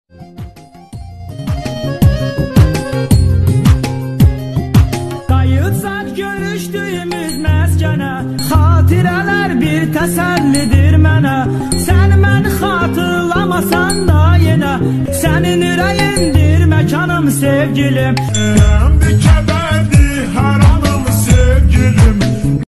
Qayıtsaq görüşdüyümüz məskənə, xatirələr bir təsəllidir mənə. Sən məni xatırlamasan da yenə, sənin ürəyindir məkanım sevgilim.